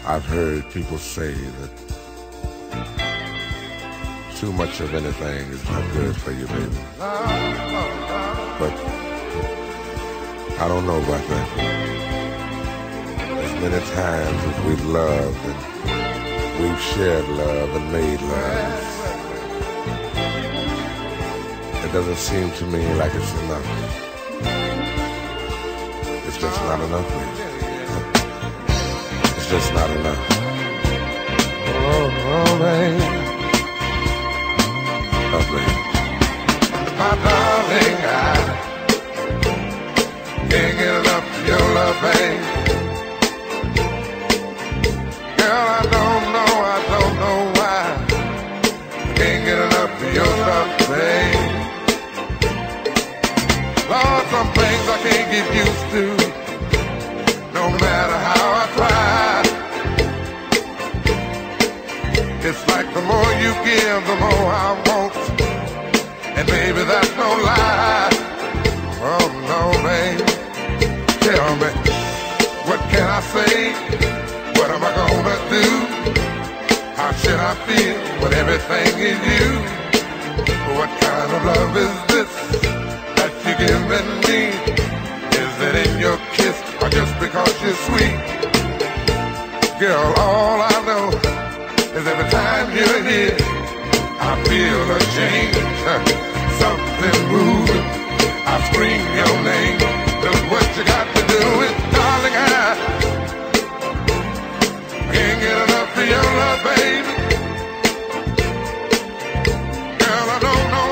I've heard people say that too much of anything is not good for you, baby. But I don't know about that. As many times as we've loved and we've shared love and made love, it doesn't seem to me like it's enough. It's just not enough, baby. It's just not enough. Oh, baby. Oh, baby. My darling, I can't get enough of your love, babe. Girl, I don't know why I can't get enough of your love, babe. Lord, some things I can't get used to, no matter how I try. It's like the more you give, the more I want, and baby, that's no lie. Oh no, babe. Tell me, what can I say? What am I gonna do? How should I feel when everything is you? What kind of love is this that you're giving me? Is it in your kiss or just because you're sweet? Girl, all I know is every time you're here, I feel a change, something moving. I scream your name. Look what you got to do it, darling. I can't get enough of your love, baby. Girl, I don't know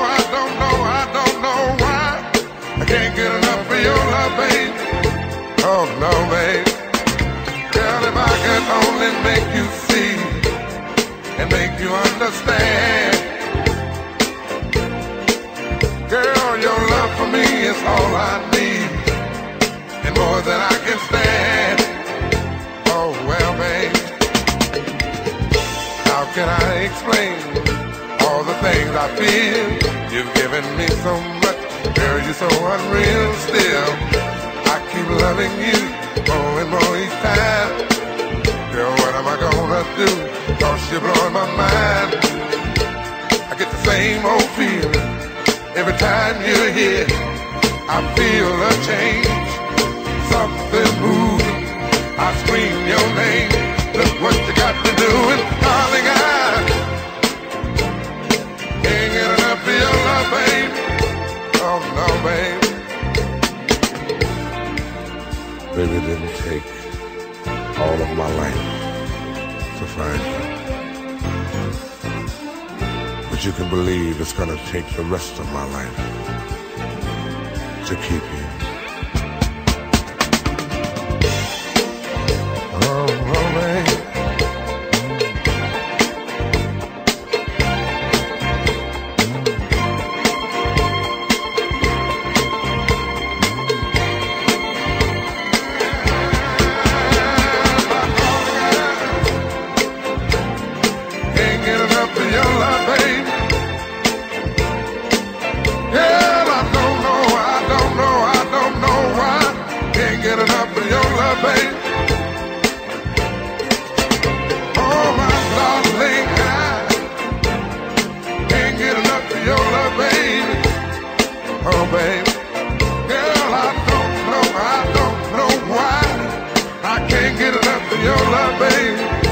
why I can't get enough of your love, baby. Oh no, baby. Girl, if I could only make you see and make you understand. Girl, your love for me is all I need, and more than I can stand. Oh well, babe, how can I explain all the things I feel? You've given me so much, girl, you're so unreal still. I keep loving you more and more each time. Girl, what am I gonna do? 'Cause you're blowing my mind. I get the same old feeling every time you're here. I feel a change, something moving. I scream your name. Look what you got to do, and darling, I can't get enough of your love, babe. Oh no, babe. Baby, it didn't take all of my life to find you, but you can believe it's gonna take the rest of my life to keep you. Oh, baby. Get enough of your love, babe. Oh, my darling, I can't get enough of your love, baby. Oh, babe. Girl, I don't know why I can't get enough of your love, baby.